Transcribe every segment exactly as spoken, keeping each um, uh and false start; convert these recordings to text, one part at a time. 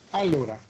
Allora,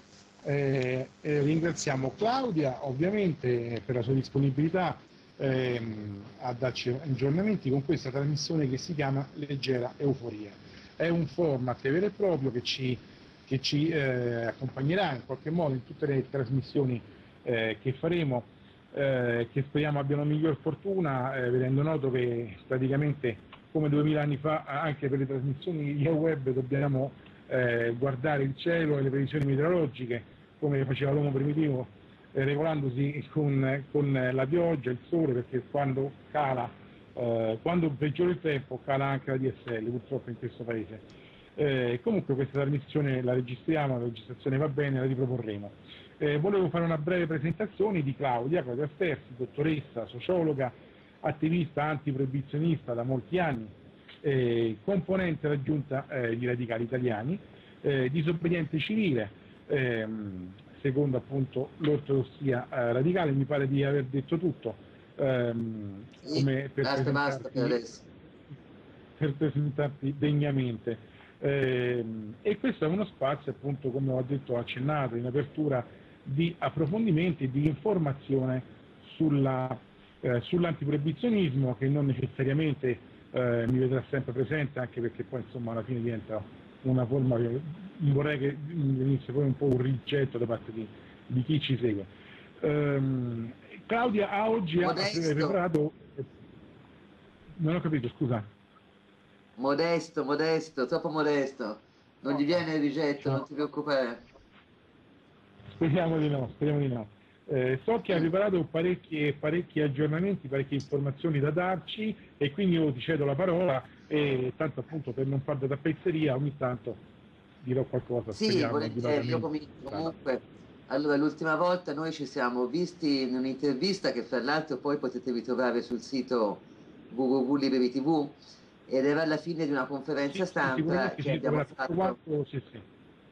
eh, eh, ringraziamo Claudia ovviamente per la sua disponibilità ehm, a darci aggiornamenti con questa trasmissione che si chiama Leggera Euforia. È un format vero e proprio che ci, che ci eh, accompagnerà in qualche modo in tutte le trasmissioni eh, che faremo, eh, che speriamo abbiano miglior fortuna, eh, vedendo noto che praticamente come duemila anni fa anche per le trasmissioni via web dobbiamo eh, guardare il cielo e le previsioni meteorologiche come faceva l'uomo primitivo, eh, regolandosi con, con la pioggia, il sole, perché quando cala, eh, quando peggiora il tempo cala anche la D S L purtroppo in questo paese. Eh, comunque questa trasmissione la registriamo, la registrazione va bene, la riproporremo. Eh, volevo fare una breve presentazione di Claudia, Claudia Sterzi, dottoressa, sociologa, attivista antiproibizionista da molti anni, eh, componente della giunta eh, di Radicali Italiani, eh, disobbediente civile, ehm, secondo appunto l'ortodossia eh, radicale, mi pare di aver detto tutto, ehm, Sì, come per basta, basta per presentarti, adesso. per presentarti degnamente. Ehm, e questo è uno spazio, appunto, come ho detto, accennato in apertura, di approfondimenti e di informazione sulla, eh, sull'antiproibizionismo, che non necessariamente eh, mi vedrà sempre presente, anche perché poi insomma alla fine diventa una forma che vorrei che venisse poi un po' un rigetto da parte di, di chi ci segue. Ehm, Claudia a oggi ha Modesto, preparato, non ho capito, scusa. modesto, modesto, troppo modesto. Non gli No, viene il rigetto, non no. ti preoccupare. Speriamo di no, speriamo di no. Eh, so che hai Mm. preparato parecchi, parecchi aggiornamenti, parecchie informazioni da darci e quindi io ti cedo la parola e tanto appunto per non far da tappezzeria ogni tanto dirò qualcosa, Sì, speriamo volentieri, io educatamente. comincio comunque. Allora, l'ultima volta noi ci siamo visti in un'intervista che fra l'altro poi potete ritrovare sul sito w w w punto liberi punto t v ed era alla fine di una conferenza Sì, sì, stampa sicuramente che ci abbiamo ritroverà tutto fatto. quanto, sì, sì.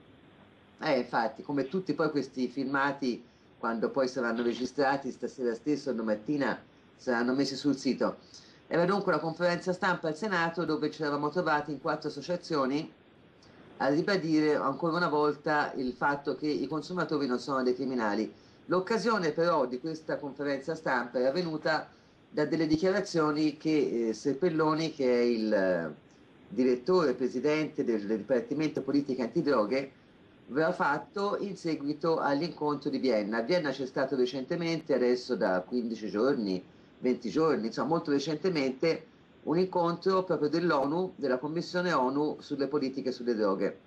Eh, infatti, come tutti poi questi filmati, quando poi saranno registrati stasera stesso o domattina, saranno messi sul sito. Era dunque una conferenza stampa al Senato dove ci eravamo trovati in quattro associazioni a ribadire ancora una volta il fatto che i consumatori non sono dei criminali. L'occasione però di questa conferenza stampa è avvenuta da delle dichiarazioni che eh, Serpelloni, che è il eh, direttore, presidente del, del Dipartimento Politica Antidroghe, aveva fatto in seguito all'incontro di Vienna. A Vienna c'è stato recentemente, adesso da quindici giorni, venti giorni, insomma molto recentemente, un incontro proprio dell'ONU, della Commissione ONU sulle politiche sulle droghe.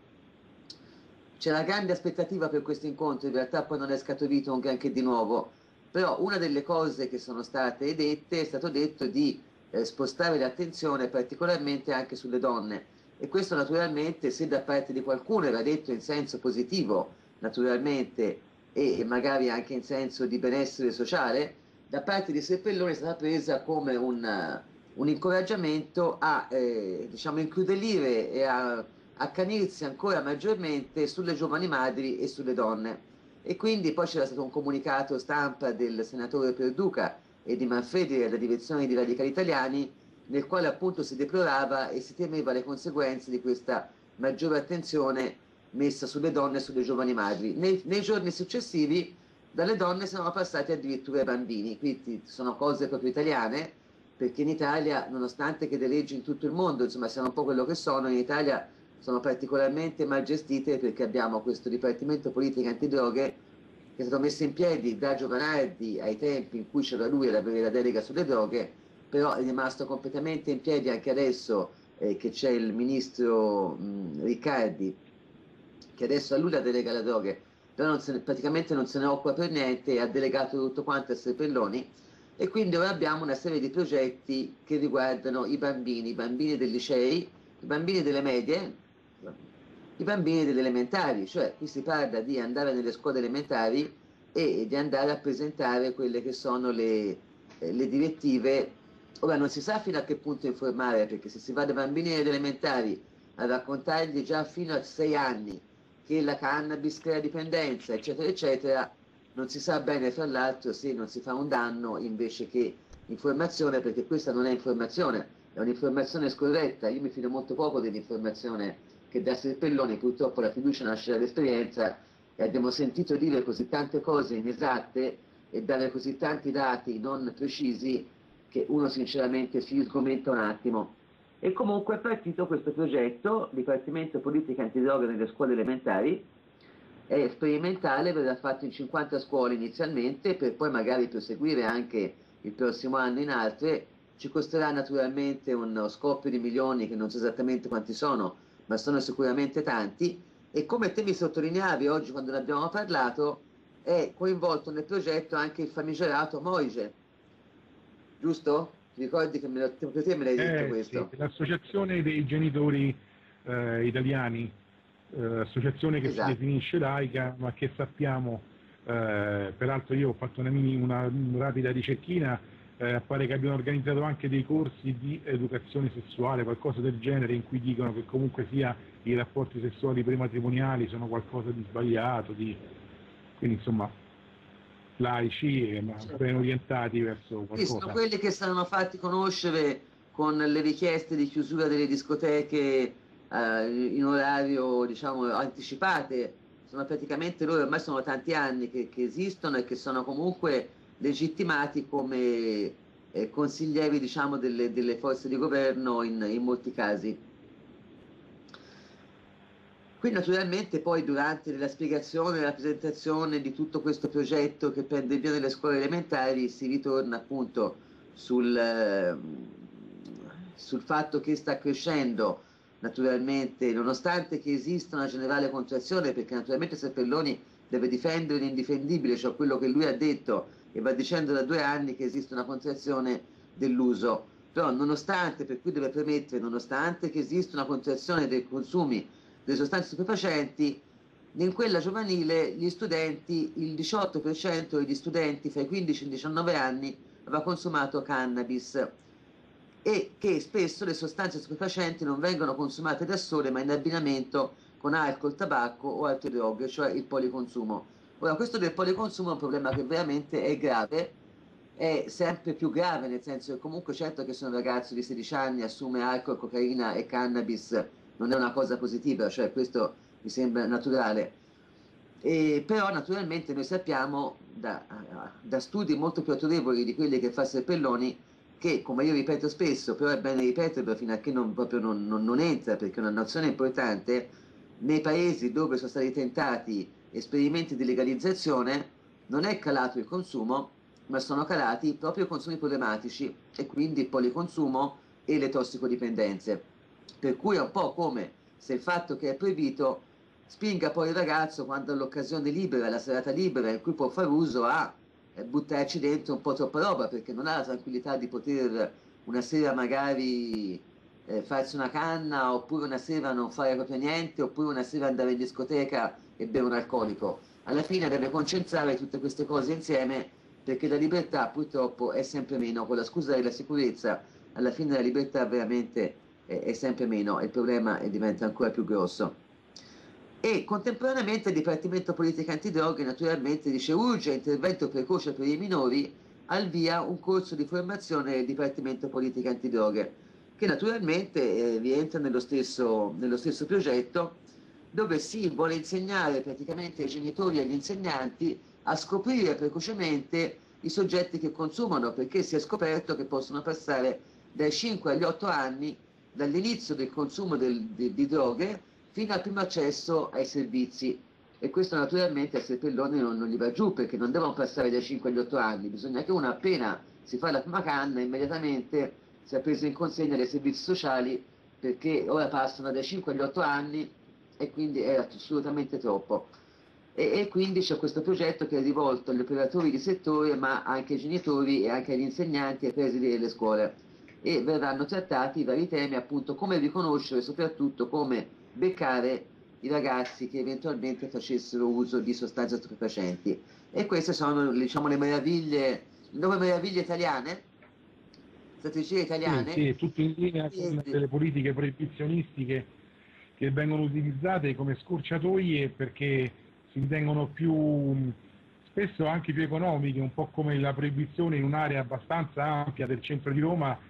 C'era grande aspettativa per questo incontro, in realtà poi non è scaturito un granché di nuovo, però una delle cose che sono state dette è stato detto di eh, spostare l'attenzione particolarmente anche sulle donne e questo naturalmente se da parte di qualcuno era detto in senso positivo, naturalmente, e magari anche in senso di benessere sociale, da parte di Seppellone è stata presa come un, un incoraggiamento a eh, diciamo, incrudelire e a accanirsi ancora maggiormente sulle giovani madri e sulle donne. E quindi poi c'era stato un comunicato stampa del senatore Perduca e di Manfredi della direzione di Radicali Italiani nel quale appunto si deplorava e si temeva le conseguenze di questa maggiore attenzione messa sulle donne e sulle giovani madri. Nei, nei giorni successivi dalle donne sono passati addirittura ai bambini, quindi sono cose proprio italiane, perché in Italia, nonostante che le leggi in tutto il mondo, insomma, siano un po' quello che sono, in Italia sono particolarmente mal gestite perché abbiamo questo Dipartimento Politica Antidroghe che è stato messo in piedi da Giovanardi ai tempi in cui c'era lui ad avere la delega sulle droghe, però è rimasto completamente in piedi anche adesso eh, che c'è il ministro mh, Riccardi, che adesso ha lui la delega alle droghe, però non se ne, praticamente non se ne occupa per niente e ha delegato tutto quanto a Serpelloni e quindi ora abbiamo una serie di progetti che riguardano i bambini, i bambini dei licei, i bambini delle medie, i bambini delle elementari, cioè qui si parla di andare nelle scuole elementari e di andare a presentare quelle che sono le, eh, le direttive. Ora non si sa fino a che punto informare, perché se si va dai bambini delle elementari a raccontargli già fino a sei anni che la cannabis crea dipendenza, eccetera, eccetera, non si sa bene, fra l'altro, se non si fa un danno invece che informazione, perché questa non è informazione, è un'informazione scorretta. Io mi fido molto poco dell'informazione che da Serpelloni purtroppo la fiducia nasce dall'esperienza e abbiamo sentito dire così tante cose inesatte e dare così tanti dati non precisi che uno sinceramente si sgomenta un attimo. E comunque è partito questo progetto, Dipartimento Politica Antidroga nelle scuole elementari, è sperimentale, verrà fatto in cinquanta scuole inizialmente, per poi magari proseguire anche il prossimo anno in altre. Ci costerà naturalmente uno scoppio di milioni che non so esattamente quanti sono, ma sono sicuramente tanti, e come te mi sottolineavi oggi quando ne abbiamo parlato, è coinvolto nel progetto anche il famigerato Moise, giusto? Ti ricordi che me lo, proprio te me l'hai detto Eh, sì, questo? l'associazione dei genitori eh, italiani, eh, associazione che si Esatto. definisce laica, ma che sappiamo, eh, peraltro io ho fatto una, mini, una rapida ricerchina, eh, pare che abbiano organizzato anche dei corsi di educazione sessuale, qualcosa del genere, in cui dicono che comunque sia i rapporti sessuali prematrimoniali sono qualcosa di sbagliato, di... quindi insomma laici, ma ben orientati verso Sì, sono qualcosa. quelli che saranno fatti conoscere con le richieste di chiusura delle discoteche eh, in orario, diciamo, anticipate. Sono praticamente loro, ormai sono tanti anni che, che esistono e che sono comunque legittimati come eh, consiglieri, diciamo, delle, delle forze di governo in, in molti casi. Qui naturalmente poi durante la spiegazione e la presentazione di tutto questo progetto che prende il via nelle scuole elementari si ritorna appunto sul, eh, sul fatto che sta crescendo naturalmente, nonostante che esista una generale contrazione, perché naturalmente Serpelloni deve difendere l'indifendibile, cioè quello che lui ha detto e va dicendo da due anni che esiste una contrazione dell'uso, però nonostante, per cui deve premettere, nonostante che esista una contrazione dei consumi delle sostanze stupefacenti, in quella giovanile gli studenti, il diciotto per cento degli studenti fra i quindici e i diciannove anni aveva consumato cannabis, e che spesso le sostanze stupefacenti non vengono consumate da sole ma in abbinamento con alcol, tabacco o altre droghe, cioè il policonsumo. Ora, questo del policonsumo è un problema che veramente è grave, è sempre più grave, nel senso che comunque certo che se un ragazzo di sedici anni assume alcol, cocaina e cannabis non è una cosa positiva, cioè questo mi sembra naturale. E però naturalmente noi sappiamo da, da studi molto più autorevoli di quelli che fa Serpelloni che, come io ripeto spesso, però è bene ripeterlo fino a che non, proprio non, non, non entra, perché è una nozione importante, nei paesi dove sono stati tentati esperimenti di legalizzazione non è calato il consumo, ma sono calati proprio i consumi problematici e quindi il policonsumo e le tossicodipendenze. Per cui è un po' come se il fatto che è proibito spinga poi il ragazzo, quando ha l'occasione libera, la serata libera in cui può fare uso, a eh, buttarci dentro un po' troppa roba, perché non ha la tranquillità di poter una sera magari eh, farsi una canna, oppure una sera non fare proprio niente, oppure una sera andare in discoteca e bere un alcolico. Alla fine deve concentrare tutte queste cose insieme, perché la libertà purtroppo è sempre meno, con la scusa della sicurezza, alla fine la libertà veramente è, è sempre meno e il problema diventa ancora più grosso. E contemporaneamente il Dipartimento Politica Antidroghe naturalmente dice urge intervento precoce per i minori, al via un corso di formazione del Dipartimento Politica Antidroghe, che naturalmente eh, rientra nello stesso, nello stesso progetto, dove si vuole insegnare praticamente ai genitori e agli insegnanti a scoprire precocemente i soggetti che consumano, perché si è scoperto che possono passare dai cinque agli otto anni dall'inizio del consumo del, di, di droghe fino al primo accesso ai servizi, e questo naturalmente a Serpelloni non, non gli va giù, perché non devono passare dai cinque agli otto anni, bisogna che uno appena si fa la prima canna immediatamente sia preso in consegna dai servizi sociali, perché ora passano dai cinque agli otto anni e quindi è assolutamente troppo. E, e quindi c'è questo progetto che è rivolto agli operatori di settore, ma anche ai genitori e anche agli insegnanti e ai presidi delle scuole, e verranno trattati i vari temi, appunto come riconoscere e soprattutto come beccare i ragazzi che eventualmente facessero uso di sostanze stupefacenti. E queste sono, diciamo, le meraviglie, le nuove meraviglie italiane, strategie Sì, italiane. sì, è tutto in linea E, con delle politiche proibizionistiche che vengono utilizzate come scorciatoie perché si ritengono più, spesso anche più economiche, un po' come la proibizione in un'area abbastanza ampia del centro di Roma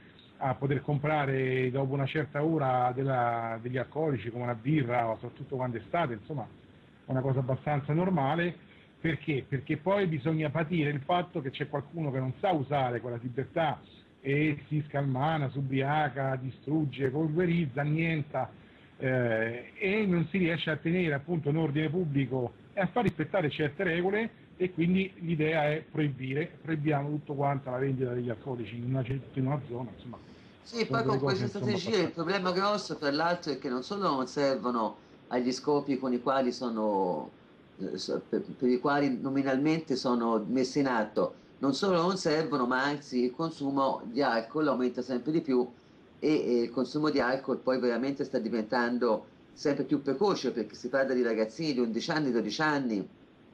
a poter comprare dopo una certa ora della, degli alcolici come una birra, soprattutto quando è estate, insomma è una cosa abbastanza normale. Perché? Perché poi bisogna patire il fatto che c'è qualcuno che non sa usare quella libertà e si scalmana, si ubriaca, distrugge, polverizza, annienta eh, e non si riesce a tenere appunto un ordine pubblico e a far rispettare certe regole, e quindi l'idea è proibire, proibiamo tutto quanto la vendita degli alcolici in una, in una zona, insomma Sì, sono poi delle con cose queste insomma strategie il abbastanza... problema grosso, tra l'altro, è che non solo non servono agli scopi con i quali sono, eh, so- per, per i quali nominalmente sono messi in atto, non solo non servono, ma anzi il consumo di alcol aumenta sempre di più e, e il consumo di alcol poi veramente sta diventando sempre più precoce, perché si parla di ragazzini di undici anni, dodici anni,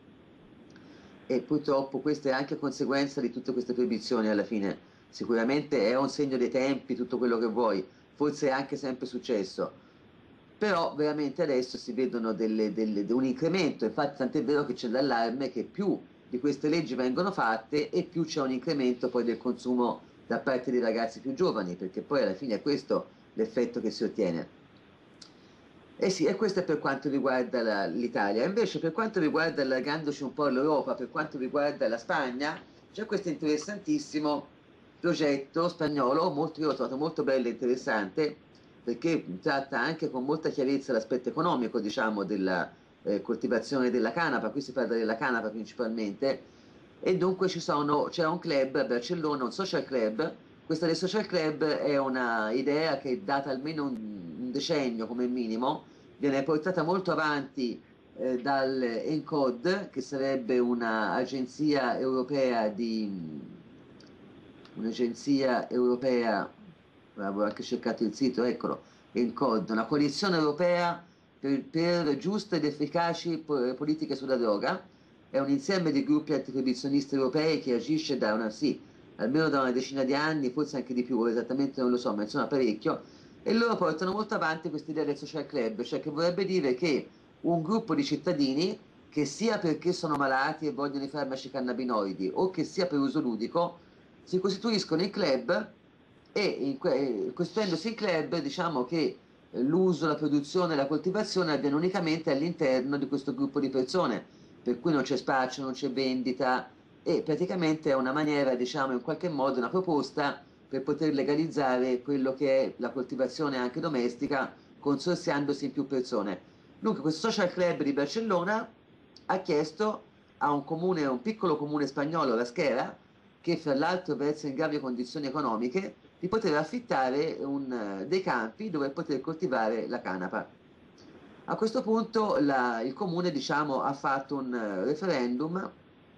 e purtroppo questa è anche conseguenza di tutte queste proibizioni alla fine. Sicuramente è un segno dei tempi, tutto quello che vuoi, forse è anche sempre successo, però veramente adesso si vedono delle- delle- un incremento, infatti tant'è vero che c'è l'allarme che più di queste leggi vengono fatte e più c'è un incremento poi del consumo da parte dei ragazzi più giovani, perché poi alla fine è questo l'effetto che si ottiene. Eh sì, e questo è per quanto riguarda la- l'Italia. Invece, per quanto riguarda, allargandoci un po' l'Europa, per quanto riguarda la Spagna, c'è questo interessantissimo progetto spagnolo, molto, io l'ho trovato molto bello e interessante, perché tratta anche con molta chiarezza l'aspetto economico, diciamo, della eh, coltivazione della canapa. Qui si parla della canapa principalmente, e dunque ci sono, c'è un club a Barcellona, un social club. Questa del social club è una idea che è data almeno un, un decennio come minimo, viene portata molto avanti eh, dal ENCOD, che sarebbe un'agenzia europea di un'agenzia europea, avevo anche cercato il sito, eccolo, ENCOD, una coalizione europea per, per giuste ed efficaci po- politiche sulla droga. È un insieme di gruppi antiproibizionisti europei che agisce da una, sì, almeno da una decina di anni, forse anche di più, esattamente non lo so, ma insomma parecchio, e loro portano molto avanti questa idea del social club, cioè che vorrebbe dire che un gruppo di cittadini, che sia perché sono malati e vogliono i farmaci cannabinoidi o che sia per uso ludico, si costituiscono in club e in que- costituendosi in club, diciamo che eh, l'uso, la produzione e la coltivazione avviene unicamente all'interno di questo gruppo di persone, per cui non c'è spaccio, non c'è vendita, e praticamente è una maniera, diciamo, in qualche modo una proposta per poter legalizzare quello che è la coltivazione anche domestica, consorziandosi in più persone. Dunque, questo social club di Barcellona ha chiesto a un comune, un piccolo comune spagnolo, la Schera, che fra l'altro versa in gravi condizioni economiche, di poter affittare un, eh, dei campi dove poter coltivare la canapa. A questo punto la- il comune, diciamo, ha fatto un eh, referendum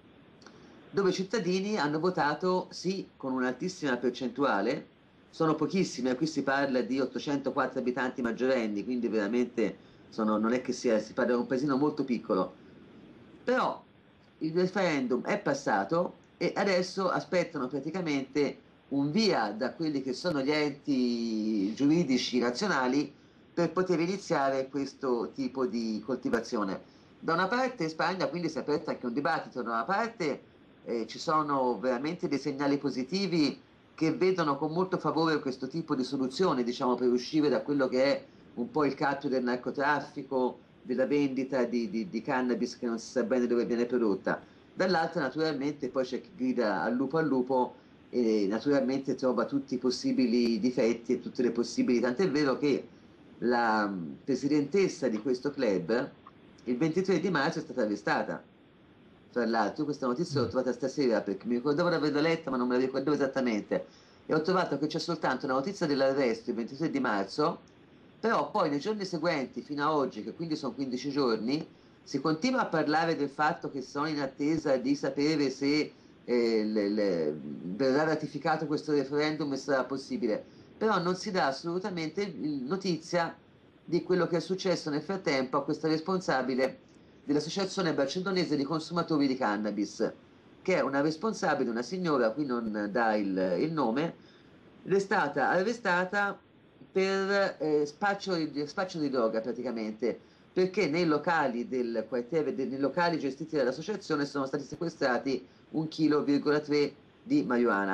dove i cittadini hanno votato sì con un'altissima percentuale, sono pochissime, qui si parla di ottocentoquattro abitanti maggiorenni, quindi veramente sono- non è che sia, si parla di un paesino molto piccolo, però il referendum è passato e adesso aspettano praticamente un via da quelli che sono gli enti giuridici nazionali per poter iniziare questo tipo di coltivazione. Da una parte in Spagna quindi si è aperto anche un dibattito, da una parte eh, ci sono veramente dei segnali positivi che vedono con molto favore questo tipo di soluzione, diciamo, per uscire da quello che è un po' il cappio del narcotraffico, della vendita di, di, di cannabis che non si sa bene dove viene prodotta. Dall'altra naturalmente poi c'è chi grida al lupo al lupo e naturalmente trova tutti i possibili difetti e tutte le possibili, tant'è vero che la mh, presidentessa di questo club il ventitré di marzo è stata arrestata. Tra l'altro, questa notizia l'ho Mm. trovata stasera perché mi ricordavo di averla letta, ma non me la ricordavo esattamente. E ho trovato che c'è soltanto una notizia dell'arresto il ventitré di marzo, però poi nei giorni seguenti, fino a oggi, che quindi sono quindici giorni, si continua a parlare del fatto che sono in attesa di sapere se eh, le- le- verrà ratificato questo referendum e sarà possibile, però non si dà assolutamente il- notizia di quello che è successo nel frattempo a questa responsabile dell'Associazione Barcellonese di Consumatori di Cannabis, che è una responsabile, una signora, qui non dà il, il nome, ed è stata arrestata per eh, spaccio, di- spaccio di droga praticamente, perché nei locali del quartiere, de- nei locali gestiti dall'associazione sono stati sequestrati un chilo virgola tre di marijuana.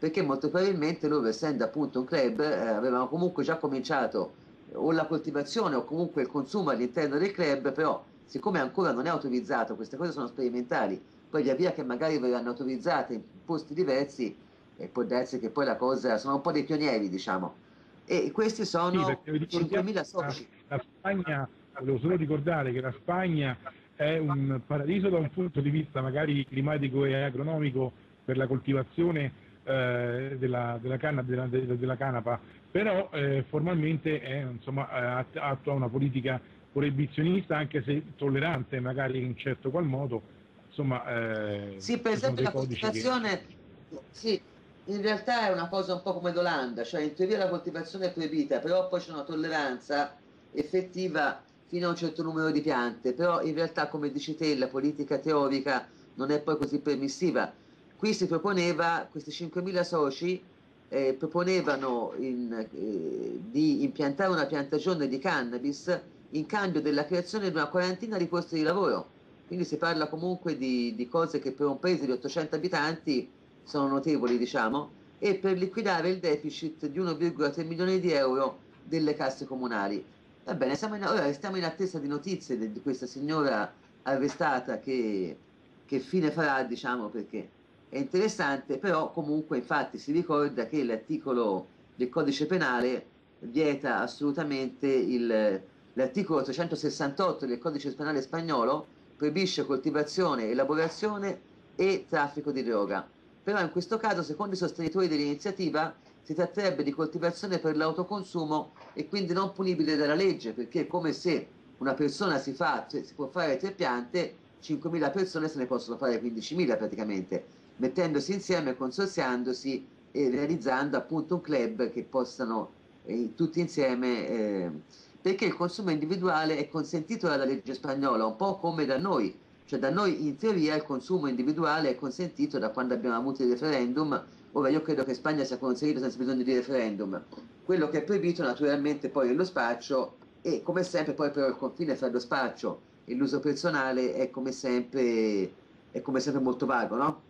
perché molto probabilmente loro, essendo appunto un club, eh, avevano comunque già cominciato o la coltivazione o comunque il consumo all'interno del club, però siccome ancora non è autorizzato, queste cose sono sperimentali, poi via via che magari verranno autorizzate in posti diversi, e può darsi che poi la cosa, sono un po' dei pionieri, diciamo, e questi Sì, sono perché ricordiamo cinquemila la, soci. la Spagna, volevo solo ricordare che la Spagna è un paradiso da un punto di vista magari climatico e agronomico per la coltivazione eh, della, della, canna, della, della canapa, però eh, formalmente è, insomma, eh, attua una politica proibizionista, anche se tollerante magari in un certo qual modo, insomma eh, Sì, per ci sono esempio dei la codici che... coltivazione, sì, in realtà è una cosa un po' come l'Olanda, cioè in teoria la coltivazione è proibita, però poi c'è una tolleranza effettiva fino a un certo numero di piante, però in realtà, come dici te, la politica teorica non è poi così permissiva. Qui si proponeva, questi cinquemila soci eh, proponevano in, eh, di impiantare una piantagione di cannabis in cambio della creazione di una quarantina di posti di lavoro. Quindi si parla comunque di, di cose che per un paese di ottocento abitanti sono notevoli, diciamo, e per liquidare il deficit di uno virgola tre milioni di euro delle casse comunali. Va bene, siamo in, ora stiamo in attesa di notizie di, di questa signora arrestata che, che fine farà, diciamo, perché è interessante, però comunque infatti si ricorda che l'articolo del codice penale vieta assolutamente il, l'articolo trecentosessantotto del codice penale spagnolo proibisce coltivazione, elaborazione e traffico di droga. Però in questo caso, secondo i sostenitori dell'iniziativa, si tratterebbe di coltivazione per l'autoconsumo e quindi non punibile dalla legge, perché è come se una persona si, fa, cioè, si può fare tre piante, cinquemila persone se ne possono fare quindicimila praticamente, mettendosi insieme, consorziandosi e realizzando appunto un club che possano eh, tutti insieme, eh, perché il consumo individuale è consentito dalla legge spagnola, un po' come da noi, cioè da noi in teoria il consumo individuale è consentito da quando abbiamo avuto il referendum. Ora io credo che in Spagna sia consentito senza bisogno di referendum. Quello che è proibito naturalmente poi è lo spaccio e come sempre poi però il confine fra lo spaccio e l'uso personale è come sempre, è come sempre molto vago, no?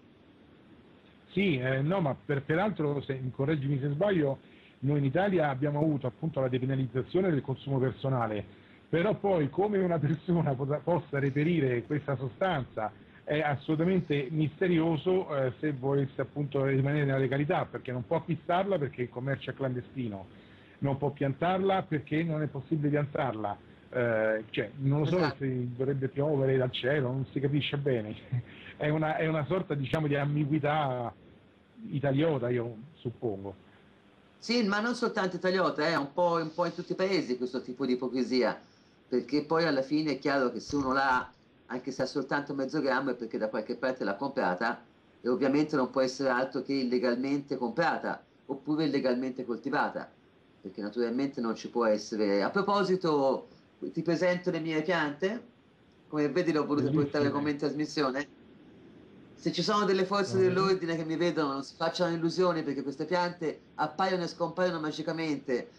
Sì, eh, no, ma per, peraltro, se, correggimi se sbaglio, noi in Italia abbiamo avuto appunto la depenalizzazione del consumo personale, però poi come una persona posa, possa reperire questa sostanza è assolutamente misterioso eh, se volesse appunto rimanere nella legalità, perché non può acquistarla perché il commercio è clandestino, non può piantarla perché non è possibile piantarla, eh, cioè non lo so Esatto. se dovrebbe piovere dal cielo, non si capisce bene, è una, è una sorta diciamo di ambiguità italiota, io suppongo. Sì, ma non soltanto italiota, è un po', un po' in tutti i paesi questo tipo di ipocrisia, perché poi alla fine è chiaro che se uno l'ha, anche se ha soltanto mezzo grammo, è perché da qualche parte l'ha comprata e ovviamente non può essere altro che illegalmente comprata oppure illegalmente coltivata, perché naturalmente non ci può essere. A proposito, ti presento le mie piante, come vedi le ho volute portare con me Bellissime. in trasmissione. Se ci sono delle forze Va bene. dell'ordine che mi vedono, non si facciano illusioni perché queste piante appaiono e scompaiono magicamente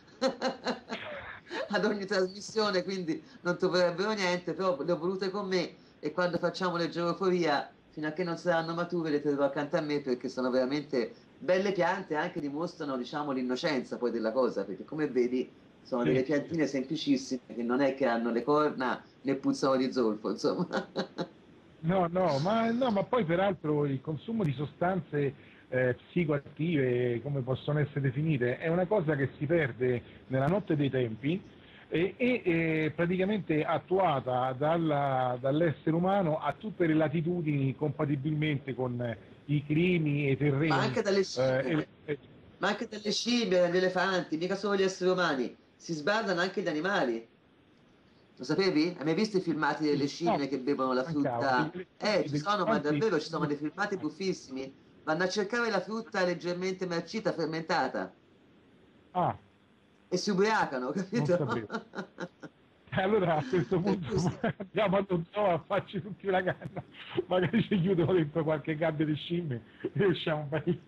ad ogni trasmissione, quindi non troverebbero niente, però le ho volute con me e quando facciamo l'eggeroforia, fino a che non saranno mature, le terrò accanto a me perché sono veramente belle piante e anche dimostrano, diciamo, l'innocenza poi della cosa, perché come vedi sono delle Sì. piantine semplicissime che non è che hanno le corna né puzzano di zolfo, insomma. No, no, ma, no, ma poi peraltro il consumo di sostanze eh, psicoattive, come possono essere definite, è una cosa che si perde nella notte dei tempi e, e eh, praticamente attuata dalla- dall'essere umano a tutte le latitudini compatibilmente con eh, i crimini e i Ma terreni. anche dalle eh, e- scimmie, e- ma anche dalle scimmie, dagli elefanti, mica solo gli esseri umani, si sbardano anche gli animali. Lo sapevi? Hai mai visto i filmati delle no, scimmie che bevono la mancava, degli frutta? Eh, elefanti, ci degli sono, ma elefanti, davvero ci sono dei filmati buffissimi. Vanno a cercare la frutta leggermente marcita, fermentata, ah, e si ubriacano, non capito? sapevo. E allora a questo Per punto cui sì. andiamo allo zoo a farci tutti una canna, magari ci chiudono dentro qualche gabbia di scimmie e usciamo benissimo.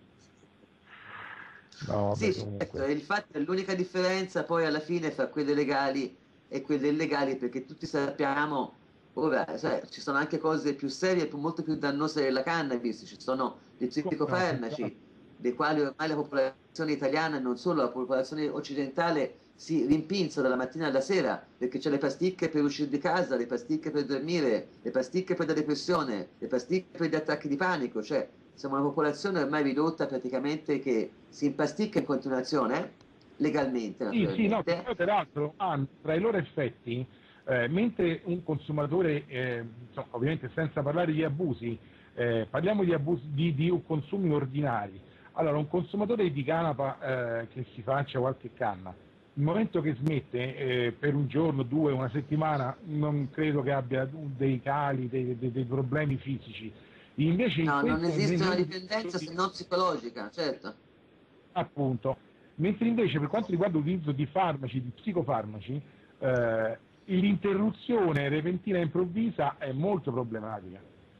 No, Sì, vabbè, certo, comunque. e infatti è l'unica differenza poi alla fine fra quelle legali e quelle illegali, perché tutti sappiamo, ora, sai, ci sono anche cose più serie, più- molto più dannose della cannabis, ci sono gli Come no, senz'altro. psicofarmaci, dei quali ormai la popolazione italiana, non solo la popolazione occidentale, si rimpinza dalla mattina alla sera, perché c'è le pasticche per uscire di casa, le pasticche per dormire, le pasticche per la depressione, le pasticche per gli attacchi di panico, cioè siamo una popolazione ormai ridotta praticamente che si impasticca in continuazione, legalmente Sì, sì, no, che naturalmente. poi peraltro hanno tra i loro effetti, eh, mentre un consumatore, eh, insomma, ovviamente senza parlare di abusi, eh, parliamo di, abusi, di, di consumi ordinari. Allora, un consumatore di canapa eh, che si faccia qualche canna, il momento che smette eh, per un giorno, due, una settimana, non credo che abbia dei cali, dei, dei, dei problemi fisici. Invece in No, non questo, esiste una nel, dipendenza se non psicologica, certo. appunto, mentre invece per quanto riguarda l'utilizzo di farmaci, di psicofarmaci, eh, l'interruzione repentina e improvvisa è molto problematica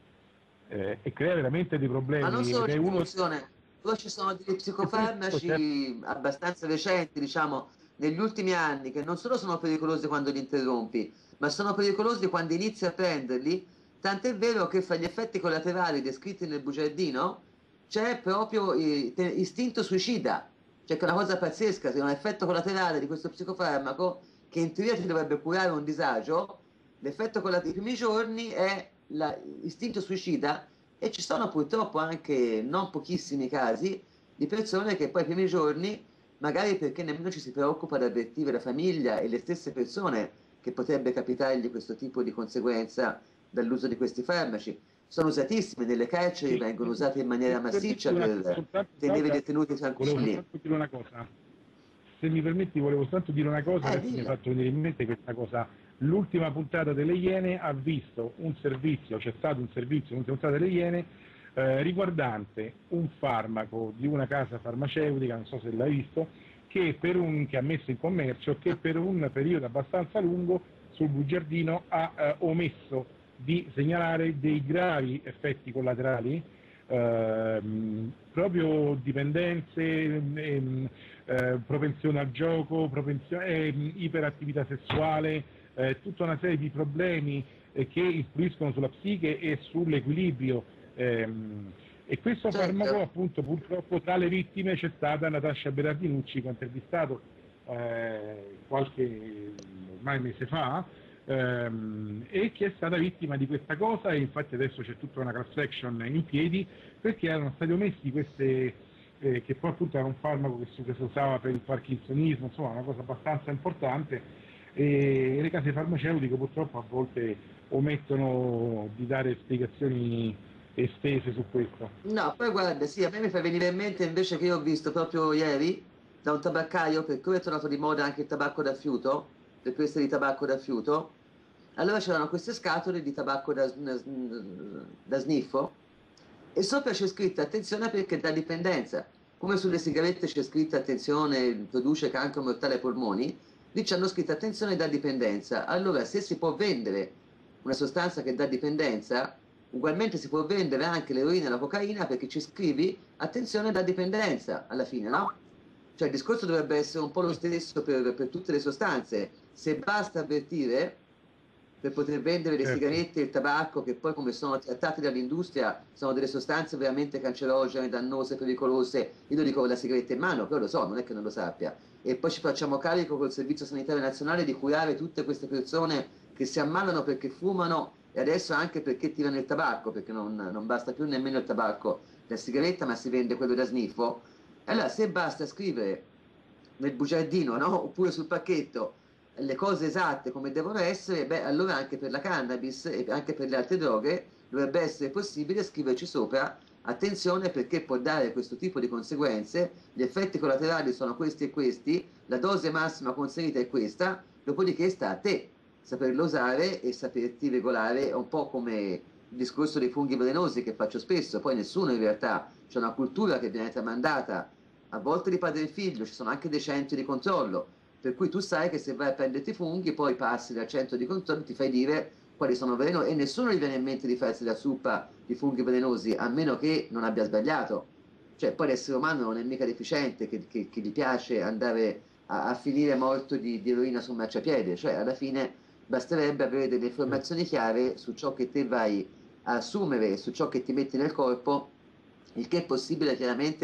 eh, e crea veramente dei Ma non problemi solo ed è uno l'interruzione, poi ci sono degli e questo c'è. psicofarmaci abbastanza recenti, diciamo, negli ultimi anni, che non solo sono pericolosi quando li interrompi, ma sono pericolosi quando inizi a prenderli, tant'è vero che fra gli effetti collaterali descritti nel bugiardino c'è proprio eh, te- istinto suicida, cioè che è una cosa pazzesca, se è un effetto collaterale di questo psicofarmaco che in teoria ti dovrebbe curare un disagio, l'effetto collaterale dei primi giorni è l'istinto suicida e ci sono purtroppo anche non pochissimi casi di persone che poi i primi giorni, magari perché nemmeno ci si preoccupa di avvertire la famiglia e le stesse persone che potrebbe capitargli questo tipo di conseguenza dall'uso di questi farmaci, sono usatissimi nelle carceri, Sì, vengono mi usati in maniera permetti massiccia una, per soltanto, tenere i Claudia, detenuti volevo tranquilli. soltanto dire una cosa. Se mi permetti, volevo soltanto dire una cosa, Eh, adesso mi hai dilla. fatto venire in mente questa cosa. L'ultima puntata delle Iene ha visto un servizio, c'è stato un servizio, l'ultima puntata delle Iene, eh, riguardante un farmaco di una casa farmaceutica, non so se l'hai visto, che, per un, che ha messo in commercio, che per un periodo abbastanza lungo sul bugiardino ha eh, omesso di segnalare dei gravi effetti collaterali, ehm, proprio dipendenze, ehm, eh, propensione al gioco, propensione, ehm, iperattività sessuale, eh, tutta una serie di problemi eh, che influiscono sulla psiche e sull'equilibrio. Ehm, e questo farmaco, Certo. appunto, purtroppo tra le vittime c'è stata Natascia Berardinucci, che ho intervistato eh, qualche ormai mese fa, ehm, e che è stata vittima di questa cosa, e infatti adesso c'è tutta una class action in piedi perché erano stati omessi queste, eh, che poi appunto era un farmaco che si, che si usava per il parkinsonismo, insomma una cosa abbastanza importante, e le case farmaceutiche purtroppo a volte omettono di dare spiegazioni estese su questo. No, poi guarda, sì, a me mi fa venire in mente invece che io ho visto proprio ieri da un tabaccaio, perché ora è tornato di moda anche il tabacco da fiuto, le queste di tabacco da fiuto. Allora c'erano queste scatole di tabacco da, da sniffo e sopra c'è scritto attenzione perché dà dipendenza. Come sulle sigarette c'è scritto attenzione, produce cancro mortale ai polmoni, lì ci hanno scritto attenzione dà dipendenza. Allora, se si può vendere una sostanza che dà dipendenza, ugualmente si può vendere anche l'eroina e la cocaina perché ci scrivi attenzione da dipendenza alla fine, no? Cioè il discorso dovrebbe essere un po' lo stesso per, per tutte le sostanze. Se basta avvertire per poter vendere le Certo. sigarette e il tabacco, che poi come sono trattati dall'industria sono delle sostanze veramente cancerogene, dannose, pericolose. Io lo dico con la sigaretta in mano, però lo so, non è che non lo sappia. E poi ci facciamo carico col Servizio Sanitario Nazionale di curare tutte queste persone che si ammalano perché fumano e adesso anche perché tirano il tabacco, perché non, non basta più nemmeno il tabacco da sigaretta, ma si vende quello da sniffo. Allora, se basta scrivere nel bugiardino, no? Oppure sul pacchetto le cose esatte come devono essere, beh, allora anche per la cannabis e anche per le altre droghe dovrebbe essere possibile scriverci sopra attenzione perché può dare questo tipo di conseguenze, gli effetti collaterali sono questi e questi, la dose massima consentita è questa, dopodiché sta a te saperlo usare e saperti regolare, un po' come il discorso dei funghi velenosi che faccio spesso, poi nessuno in realtà, c'è una cultura che viene tramandata a volte di padre e figlio, ci sono anche dei centri di controllo, per cui tu sai che se vai a prenderti i funghi, poi passi dal centro di controllo, ti fai dire quali sono velenosi e nessuno gli viene in mente di farsi la zuppa di funghi velenosi, a meno che non abbia sbagliato. Cioè, poi l'essere umano non è mica deficiente, che, che, che gli piace andare a, a finire morto di, di eroina sul marciapiede, cioè alla fine basterebbe avere delle informazioni chiare su ciò che te vai a assumere, su ciò che ti metti nel corpo, il che è possibile chiaramente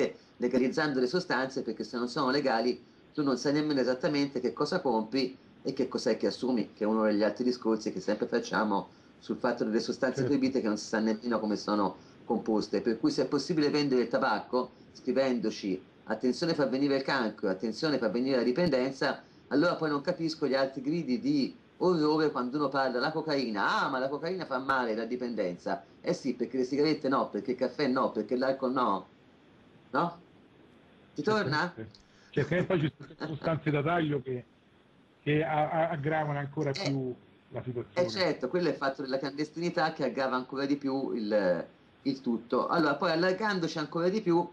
legalizzando le sostanze, perché se non sono legali tu non sai nemmeno esattamente che cosa compri e che cos'è che assumi, che è uno degli altri discorsi che sempre facciamo sul fatto delle sostanze certo. proibite che non si sa nemmeno come sono composte, per cui se è possibile vendere il tabacco scrivendoci attenzione fa venire il cancro, attenzione fa venire la dipendenza, allora poi non capisco gli altri gridi di orrore quando uno parla della cocaina, ah ma la cocaina fa male, la dipendenza, eh sì perché le sigarette no, perché il caffè no, perché l'alcol no, no? Ti torna? Certamente, certamente poi ci sono sostanze da taglio che, che a- a- aggravano ancora Eh, più la Eh situazione. certo, quello è il fatto della clandestinità che aggrava ancora di più il, il tutto. Allora, poi allargandoci ancora di più,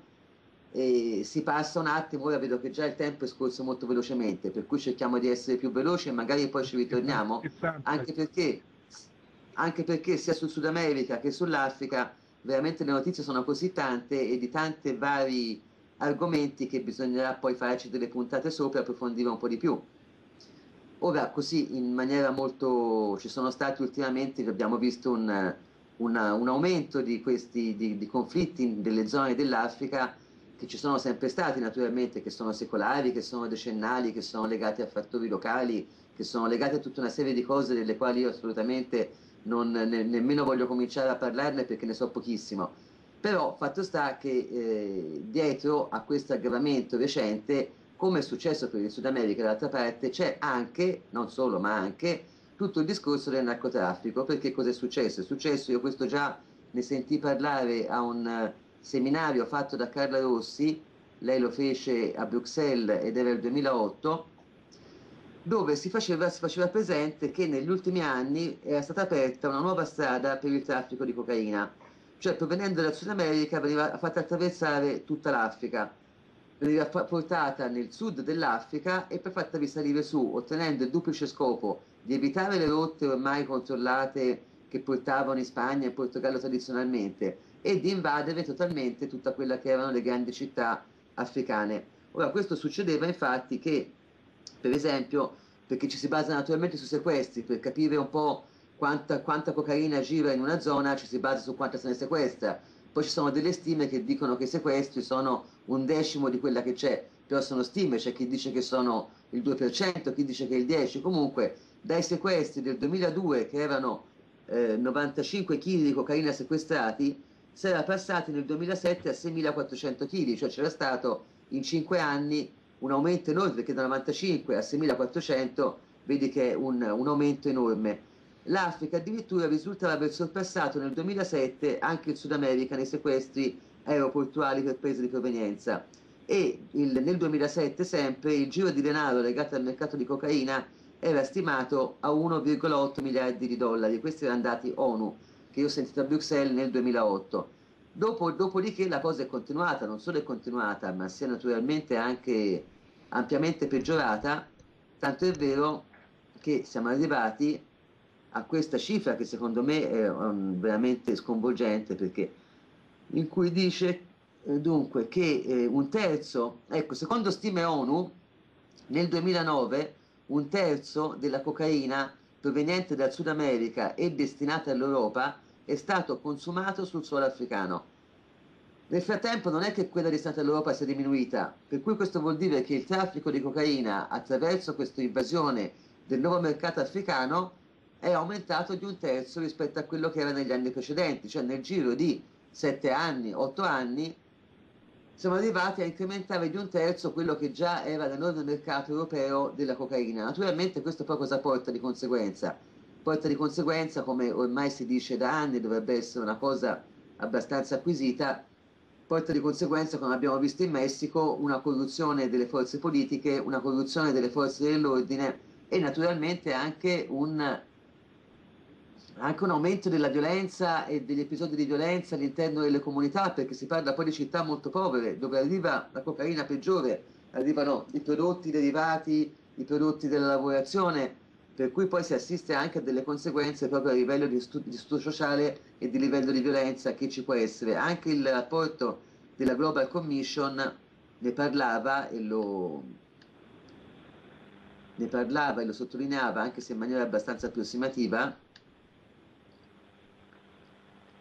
eh, si passa un attimo, ora vedo che già il tempo è scorso molto velocemente, per cui cerchiamo di essere più veloci e magari poi ci ritorniamo, Sessanta, anche perché, anche perché sia sul Sud America che sull'Africa, veramente le notizie sono così tante e di tanti vari argomenti che bisognerà poi farci delle puntate sopra e approfondire un po' di più. Ora, così in maniera molto, ci sono stati ultimamente, abbiamo visto un, una- un aumento di questi di, di conflitti in delle zone dell'Africa che ci sono sempre stati naturalmente, che sono secolari, che sono decennali, che sono legati a fattori locali, che sono legati a tutta una serie di cose delle quali io assolutamente non, ne- nemmeno voglio cominciare a parlarne perché ne so pochissimo. Però fatto sta che eh, dietro a questo aggravamento recente, come è successo per il Sud America d'altra parte, c'è anche, non solo, ma anche tutto il discorso del narcotraffico. Perché cosa è successo? È successo, io questo già ne sentii parlare a un eh, seminario fatto da Carla Rossi, lei lo fece a Bruxelles ed era il duemilaotto, dove si faceva, si faceva presente che negli ultimi anni era stata aperta una nuova strada per il traffico di cocaina, cioè provenendo dal Sud America veniva fatta attraversare tutta l'Africa, veniva fa- portata nel sud dell'Africa e poi fatta risalire su, ottenendo il duplice scopo di evitare le rotte ormai controllate che portavano in Spagna e in Portogallo tradizionalmente e di invadere totalmente tutta quella che erano le grandi città africane. Ora, questo succedeva infatti che, per esempio, perché ci si basa naturalmente sui sequestri, per capire un po' quanta, quanta cocaina gira in una zona, ci si basa su quanta se ne sequestra. Poi ci sono delle stime che dicono che i sequestri sono un decimo di quella che c'è, però sono stime, c'è chi dice che sono il due per cento, chi dice che è il dieci per cento, comunque dai sequestri del duemiladue che erano eh, novantacinque chili di cocaina sequestrati, si era passati nel duemilasette a seimilaquattrocento chili, cioè c'era stato in cinque anni un aumento enorme, perché da novantacinque a seimilaquattrocento vedi che è un, un aumento enorme. L'Africa addirittura risulta aver sorpassato nel duemilasette anche il Sud America nei sequestri aeroportuali per paese di provenienza e il, nel duemilasette sempre il giro di denaro legato al mercato di cocaina era stimato a uno virgola otto miliardi di dollari. Questi erano dati ONU che io ho sentito a Bruxelles nel duemilaotto. Dopo, dopodiché la cosa è continuata, non solo è continuata, ma si è naturalmente anche ampiamente peggiorata, tanto è vero che siamo arrivati a questa cifra che secondo me è um, veramente sconvolgente, perché in cui dice eh, dunque che eh, un terzo, ecco, secondo stime ONU, nel duemilanove un terzo della cocaina proveniente dal Sud America e destinata all'Europa è stato consumato sul suolo africano. Nel frattempo non è che quella destinata all'Europa sia diminuita, per cui questo vuol dire che il traffico di cocaina attraverso questa invasione del nuovo mercato africano è aumentato di un terzo rispetto a quello che era negli anni precedenti, cioè nel giro di sette anni, otto anni, siamo arrivati a incrementare di un terzo quello che già era l'enorme mercato europeo della cocaina. Naturalmente questo poi cosa porta di conseguenza? Porta di conseguenza, come ormai si dice da anni, dovrebbe essere una cosa abbastanza acquisita, porta di conseguenza, come abbiamo visto in Messico, una corruzione delle forze politiche, una corruzione delle forze dell'ordine e naturalmente anche un anche un aumento della violenza e degli episodi di violenza all'interno delle comunità, perché si parla poi di città molto povere, dove arriva la cocaina peggiore, arrivano i prodotti derivati, i prodotti della lavorazione, per cui poi si assiste anche a delle conseguenze proprio a livello di studio, di studio sociale e di livello di violenza che ci può essere. Anche il rapporto della Global Commission ne parlava e lo, ne parlava e lo sottolineava, anche se in maniera abbastanza approssimativa.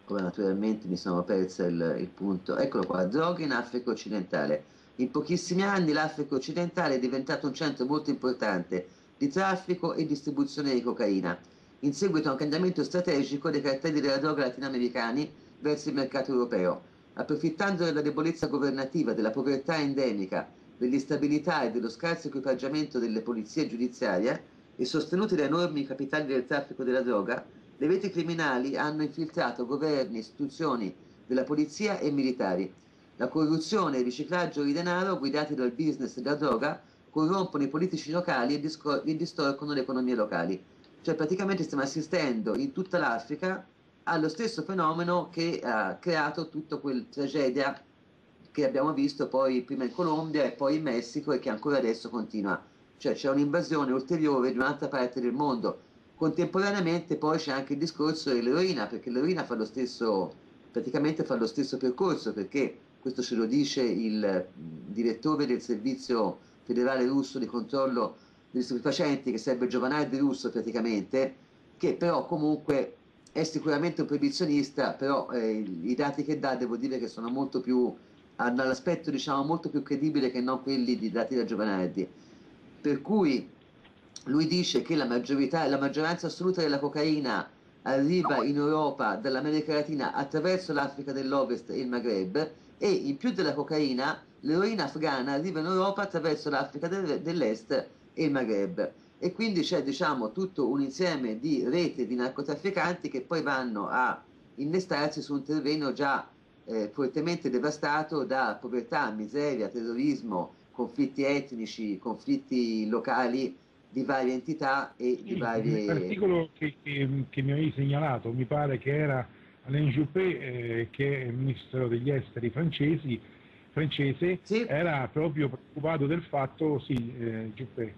Ora naturalmente mi sono persa il, il punto. Eccolo qua, droghe in Africa occidentale. In pochissimi anni l'Africa occidentale è diventato un centro molto importante di traffico e distribuzione di cocaina, in seguito a un cambiamento strategico dei cartelli della droga latinoamericani verso il mercato europeo. Approfittando della debolezza governativa, della povertà endemica, dell'instabilità e dello scarso equipaggiamento delle polizie giudiziarie e sostenuti da enormi capitali del traffico della droga, le reti criminali hanno infiltrato governi, istituzioni della polizia e militari. La corruzione e il riciclaggio di denaro, guidati dal business della droga, corrompono i politici locali e, e distorcono le economie locali. Cioè praticamente stiamo assistendo in tutta l'Africa allo stesso fenomeno che ha creato tutta quella tragedia che abbiamo visto poi prima in Colombia e poi in Messico e che ancora adesso continua. Cioè c'è un'invasione ulteriore di un'altra parte del mondo. Contemporaneamente poi c'è anche il discorso dell'eroina, perché l'eroina fa lo stesso, praticamente fa lo stesso percorso, perché questo ce lo dice il direttore del servizio federale russo di controllo degli stupefacenti, che sarebbe Giovanardi Russo praticamente, che però comunque è sicuramente un proibizionista, però eh, i dati che dà devo dire che sono molto più, hanno l'aspetto diciamo molto più credibile che non quelli di dati da Giovanardi. Per cui lui dice che la maggiorità, la maggioranza assoluta della cocaina arriva in Europa dall'America Latina attraverso l'Africa dell'Ovest e il Maghreb, e in più della cocaina l'eroina afghana arriva in Europa attraverso l'Africa del, dell'Est e il Maghreb. E quindi c'è diciamo tutto un insieme di reti di narcotrafficanti che poi vanno a innestarsi su un terreno già eh, fortemente devastato da povertà, miseria, terrorismo, conflitti etnici, conflitti locali di varie entità e di Sì, varie... l'articolo che, che, che mi avevi segnalato, mi pare che era Alain Juppé, eh, che è il ministro degli esteri francesi, francese, Sì, era proprio preoccupato del fatto, sì, eh, Juppé,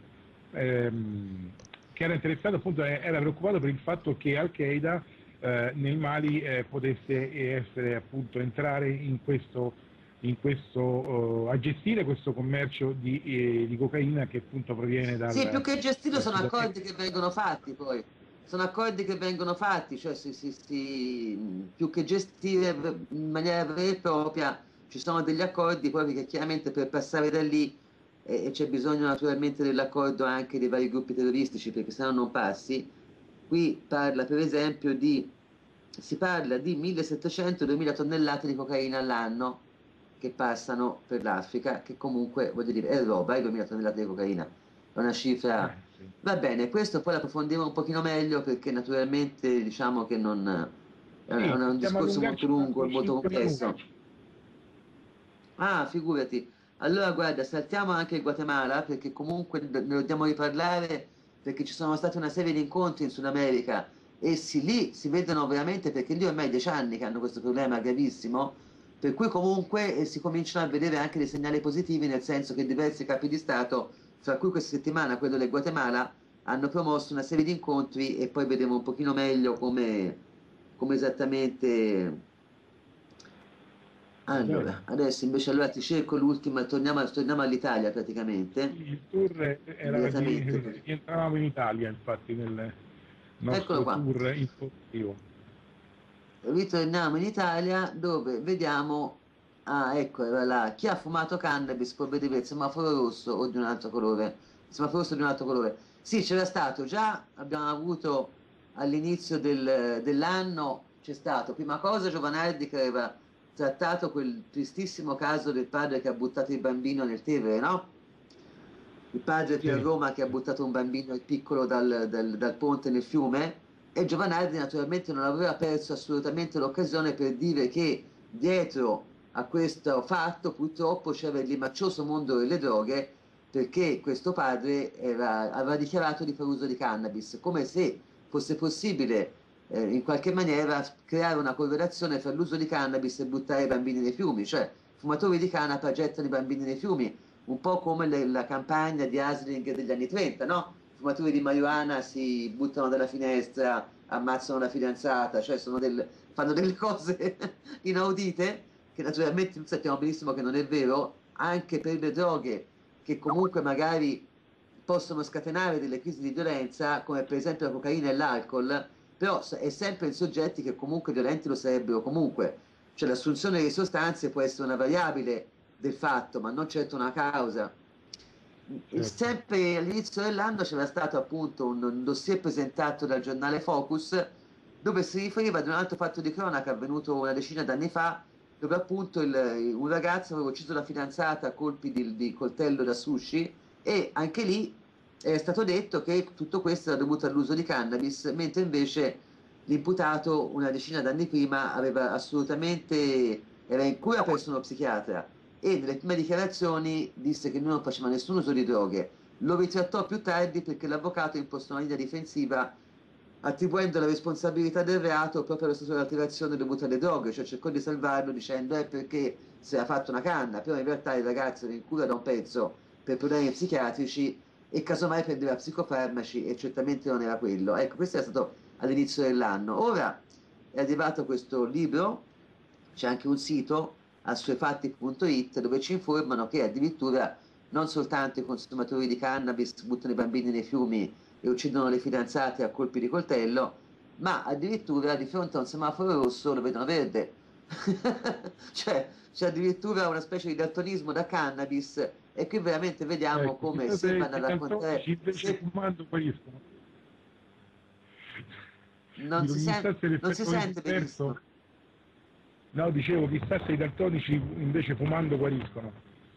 ehm, che era interessato appunto, eh, era preoccupato per il fatto che Al-Qaeda eh, nel Mali eh, potesse essere appunto entrare in questo in questo, uh, a gestire questo commercio di, eh, di cocaina che appunto proviene sì, più dal, che gestirlo dal sono Sud America. accordi che vengono fatti poi, sono accordi che vengono fatti, cioè si, si, si, più che gestire in maniera vera e propria ci sono degli accordi proprio che chiaramente per passare da lì e, e c'è bisogno naturalmente dell'accordo anche dei vari gruppi terroristici perché se no non passi. Qui parla per esempio di, si parla di millesettecento-duemila tonnellate di cocaina all'anno che passano per l'Africa, che comunque voglio dire è roba, è duemila tonnellate di cocaina, è una cifra. Eh, sì. Va bene, questo poi l'approfondiamo un pochino meglio perché naturalmente diciamo che non è un, è Sì, un possiamo discorso molto allungarci un lungo e altri molto cinque complesso. minuti. Ah, figurati. Allora, guarda, saltiamo anche il Guatemala perché comunque ne dobbiamo riparlare perché ci sono stati una serie di incontri in Sud America e sì, lì si vedono veramente perché lì ormai dieci anni che hanno questo problema gravissimo, per cui comunque eh, si cominciano a vedere anche dei segnali positivi nel senso che diversi capi di Stato, fra cui questa settimana quello del Guatemala, hanno promosso una serie di incontri e poi vedremo un pochino meglio come, come esattamente. Va bene. Allora, adesso invece allora ti cerco l'ultima, torniamo, torniamo all'Italia praticamente, Il tour era di, immediatamente. rientravamo in Italia, infatti, nel Eccolo nostro qua. tour informativo. Ritorniamo in Italia dove vediamo, ah ecco, era là, chi ha fumato cannabis può vedere il semaforo rosso o di un altro colore, il semaforo rosso di un altro colore. Sì, c'era stato già, abbiamo avuto all'inizio del- dell'anno, c'è stato, prima cosa Giovanardi che aveva trattato quel tristissimo caso del padre che ha buttato il bambino nel Tevere, no? Il padre qui a Sì, Roma che ha sì. buttato un bambino piccolo dal, dal- dal ponte nel fiume e Giovanardi naturalmente non aveva perso assolutamente l'occasione per dire che dietro a questo fatto purtroppo c'era il limaccioso mondo delle droghe perché questo padre era- aveva dichiarato di fare uso di cannabis, come se fosse possibile eh, in qualche maniera creare una correlazione fra l'uso di cannabis e buttare i bambini nei fiumi, cioè fumatori di canapa gettano i bambini nei fiumi, un po' come le, la campagna di Hasling degli anni trenta, no? I fumatori di marijuana si buttano dalla finestra, ammazzano la fidanzata, cioè del, fanno delle cose inaudite, che naturalmente tutti sappiamo benissimo che non è vero, anche per le droghe che comunque magari possono scatenare delle crisi di violenza, come per esempio la cocaina e l'alcol, però è sempre in soggetti che comunque violenti lo sarebbero comunque, cioè l'assunzione di sostanze può essere una variabile del fatto, ma non certo una causa. Certo. Sempre all'inizio dell'anno c'era stato appunto un, un dossier presentato dal giornale Focus dove si riferiva ad un altro fatto di cronaca avvenuto una decina d'anni fa, dove appunto il, un ragazzo aveva ucciso la fidanzata a colpi di, di coltello da sushi, e anche lì è stato detto che tutto questo era dovuto all'uso di cannabis, mentre invece l'imputato una decina d'anni prima aveva assolutamente, era in cura presso uno psichiatra, e nelle prime dichiarazioni disse che lui non faceva nessun uso di droghe. Lo ritrattò più tardi perché l'avvocato impostò una linea difensiva attribuendo la responsabilità del reato proprio allo stato di alterazione dovuta alle droghe, cioè cercò di salvarlo dicendo è perché si era fatto una canna, però in realtà il ragazzo era in cura da un pezzo per problemi psichiatrici e casomai prendeva psicofarmaci e certamente non era quello. Ecco, questo è stato all'inizio dell'anno. Ora è arrivato questo libro, c'è anche un sito, assuefatti punto it, dove ci informano che addirittura non soltanto i consumatori di cannabis buttano i bambini nei fiumi e uccidono le fidanzate a colpi di coltello, ma addirittura di fronte a un semaforo rosso lo vedono verde. Cioè c'è addirittura una specie di daltonismo da cannabis, e qui veramente vediamo Ecco, come chissà se sembrano i raccontare. daltonici invece Se, fumando guariscono. non Dico, si chissà sente, se non si l'effetto sente benissimo. inverso. No, dicevo, chissà se i daltonici invece fumando guariscono.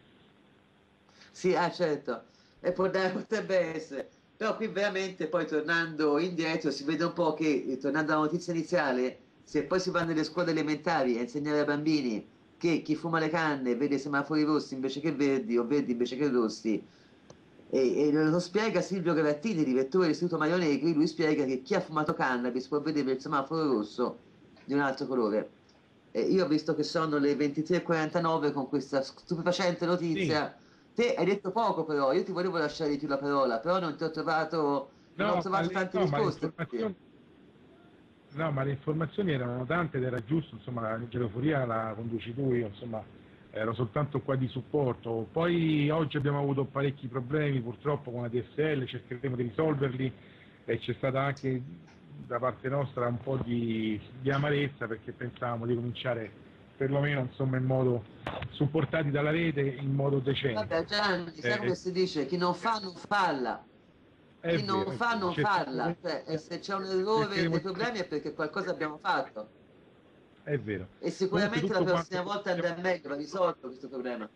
Sì, ah certo, e può dare- potrebbe essere. Però qui veramente poi tornando indietro si vede un po' che, eh, tornando alla notizia iniziale, se poi si va nelle scuole elementari a insegnare ai bambini che chi fuma le canne vede semafori rossi invece che verdi o verdi invece che rossi, e, e lo spiega Silvio Grattini, direttore dell'Istituto Mario Negri, lui spiega che chi ha fumato cannabis può vedere il semaforo rosso di un altro colore. E io ho visto che sono le ventitré e quarantanove con questa stupefacente Sì, notizia. Te hai detto poco però, io ti volevo lasciare di più la parola, però non ti ho trovato, non ho no, ma trovato le, tante no, ma le risposte. informazioni, no, ma le informazioni erano tante ed era giusto, insomma, la geroforia la conduci tu, io insomma ero soltanto qua di supporto. Poi oggi abbiamo avuto parecchi problemi purtroppo con la D S L, cercheremo di risolverli, e c'è stata anche da parte nostra un po' di, di amarezza perché pensavamo di cominciare perlomeno insomma in modo supportati dalla rete in modo decente. Vabbè Gianni, sai come Eh, si dice? Chi non fa non falla, è chi vero, non è fa vero, non cercheremo, falla, cioè e se c'è un errore cercheremo nei di... problemi è perché qualcosa abbiamo fatto, È vero. e Comunque sicuramente la tutto quanto prossima volta andrà meglio, va risolto questo problema.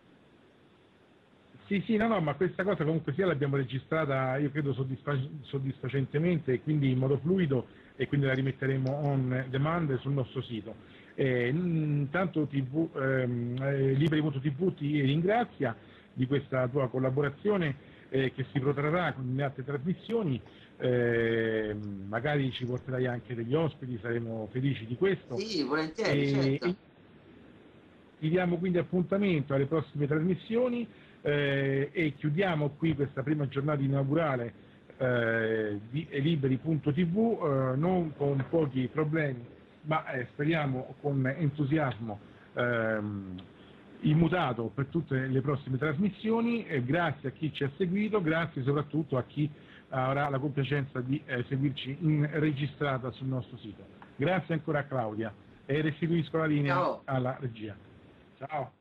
sì, sì, no, no, ma questa cosa comunque sia l'abbiamo registrata, io credo soddisfa soddisfacentemente e quindi in modo fluido, e quindi la rimetteremo on demand sul nostro sito. Eh, intanto T V, ehm, eh, Liberi punto T V ti ringrazia di questa tua collaborazione eh, che si protrarrà con le altre trasmissioni, eh, magari ci porterai anche degli ospiti, saremo felici di questo. Sì, volentieri, E, e certo. ti diamo quindi appuntamento alle prossime trasmissioni eh, e chiudiamo qui questa prima giornata inaugurale eh, di Liberi punto T V, eh, non con pochi problemi, ma eh, speriamo con entusiasmo ehm, immutato per tutte le prossime trasmissioni. E grazie a chi ci ha seguito, grazie soprattutto a chi avrà la compiacenza di eh, seguirci in registrata sul nostro sito. Grazie ancora a Claudia e restituisco la linea Ciao. alla regia. Ciao.